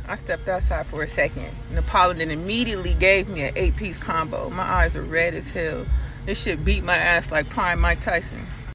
I stepped outside for a second, and the Pollen then immediately gave me an 8-piece combo. My eyes are red as hell. This shit beat my ass like prime Mike Tyson.